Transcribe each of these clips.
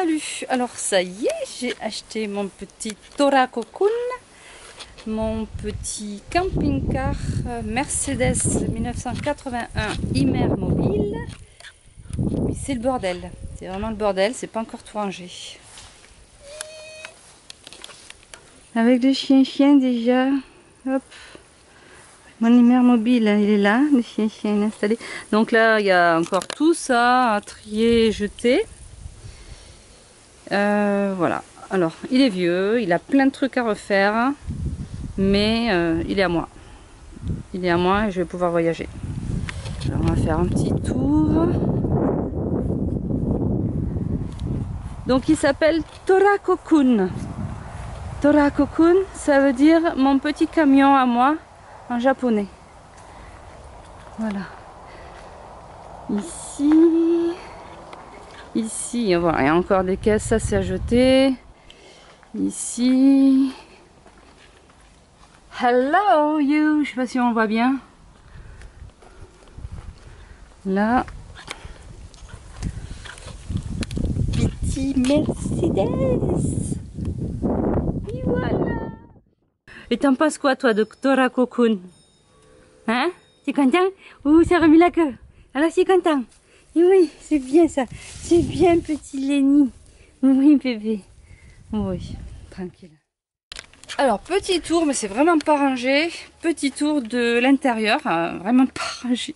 Salut! Alors ça y est, j'ai acheté mon petit Toraco-kun, mon petit camping-car Mercedes 1981 Imer mobile. Mais c'est le bordel, c'est vraiment le bordel, c'est pas encore tout rangé. Avec le chien déjà, hop, mon Imer mobile, il est là, le chien installé. Donc là, il y a encore tout ça à trier, jeter. Voilà, alors il est vieux, il a plein de trucs à refaire, mais il est à moi. Il est à moi et je vais pouvoir voyager. Alors on va faire un petit tour. Donc il s'appelle Toraco-kun. Toraco-kun, ça veut dire mon petit camion à moi en japonais. Voilà. Ici, voilà, il y a encore des caisses, ça c'est à jeter. Ici. Hello you, je sais pas si on voit bien. Là. Petit Mercedes. Et voilà. Et t'en penses quoi toi de Toraco-kun? Hein? T'es content? Ouh, ça remet la queue. Alors c'est content. Et oui, c'est bien ça. C'est bien petit Lenny. Oui bébé. Oui, tranquille. Alors petit tour, mais c'est vraiment pas rangé. Petit tour de l'intérieur, vraiment pas rangé.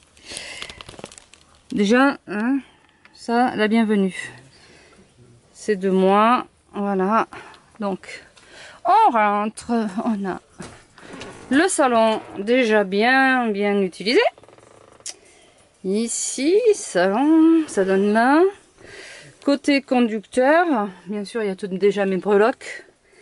Déjà, hein, ça, la bienvenue. C'est de moi, voilà. Donc, on rentre, on a le salon déjà bien utilisé. Ici, salon, ça donne là. Côté conducteur, bien sûr, il y a déjà mes breloques.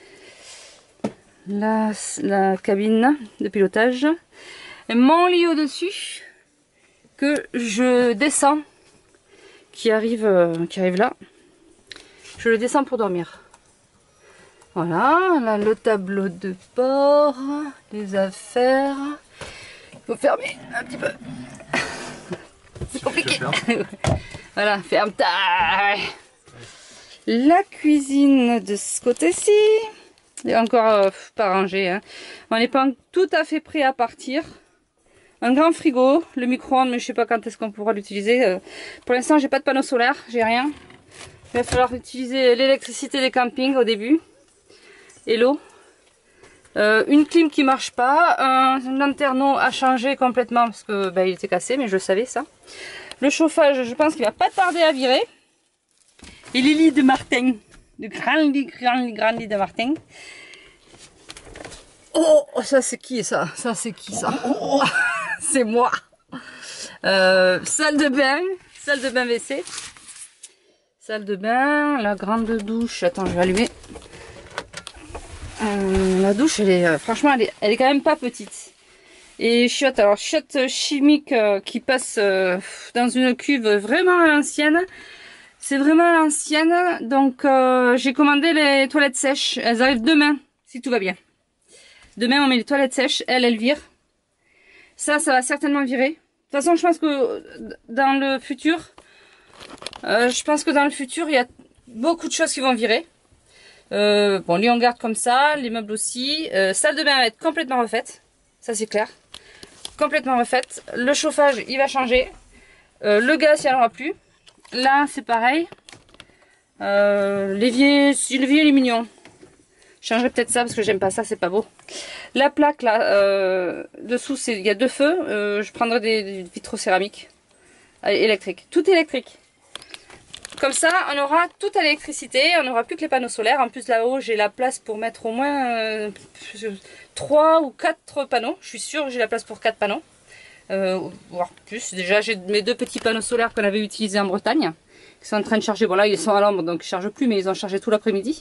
La cabine de pilotage. Et mon lit au-dessus que je descends, qui arrive là. Je le descends pour dormir. Voilà, là le tableau de bord, les affaires. Il faut fermer un petit peu. C'est compliqué. Voilà, ferme ta. La cuisine de ce côté-ci. Il est encore pas rangé. Hein. On n'est pas tout à fait prêt à partir. Un grand frigo, le micro-ondes, mais je sais pas quand est-ce qu'on pourra l'utiliser. Pour l'instant, j'ai pas de panneau solaire, j'ai rien. Il va falloir utiliser l'électricité des campings au début. Et l'eau. Une clim qui marche pas. Un lanterneau à changer complètement parce que il était cassé, mais je savais ça. Le chauffage, je pense qu'il va pas tarder à virer. Et les lits de Martin. Le grand lit de Martin. Oh, ça c'est qui ça? Ça c'est qui ça? Oh, c'est moi. Salle de bain WC. Salle de bain, la grande douche. Attends, je vais allumer. La douche, elle est franchement, elle est quand même pas petite. Et chiottes, alors chiottes chimiques qui passent dans une cuve vraiment à l'ancienne. C'est vraiment à l'ancienne, donc j'ai commandé les toilettes sèches. Elles arrivent demain, si tout va bien. Demain, on met les toilettes sèches. Elle vire. Ça va certainement virer. De toute façon, je pense que dans le futur, il y a beaucoup de choses qui vont virer. Bon, lit on garde comme ça, les meubles aussi. Salle de bain va être complètement refaite. Ça, c'est clair. Complètement refaite. Le chauffage, il va changer. Le gaz, il n'y en aura plus. Là, c'est pareil. L'évier, il est mignon. Je changerai peut-être ça parce que j'aime pas ça, c'est pas beau. La plaque là, dessous, il y a deux feux. Je prendrai des vitraux céramiques électriques. Tout électrique. Comme ça, on aura toute à l'électricité. On n'aura plus que les panneaux solaires. En plus, là-haut, j'ai la place pour mettre au moins 3 ou 4 panneaux. Je suis sûre que j'ai la place pour 4 panneaux. Voire plus. Déjà, j'ai mes 2 petits panneaux solaires qu'on avait utilisés en Bretagne. Qui sont en train de charger. Bon, là, ils sont à l'ombre, donc ils ne chargent plus, mais ils ont chargé tout l'après-midi.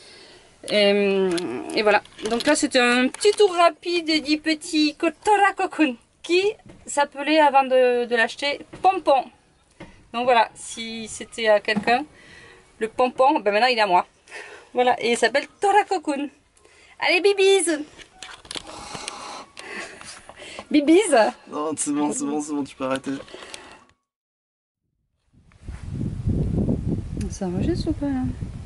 Et voilà. Donc là, c'était un petit tour rapide du petit Toraco-kun qui s'appelait, avant de l'acheter, Pompon. Donc voilà, si c'était à quelqu'un, le Pompon, ben maintenant il est à moi. Voilà, et il s'appelle Toraco-kun. Allez, bibise! Bibise! Non, c'est bon, tu peux arrêter. Ça enregistre ou pas là?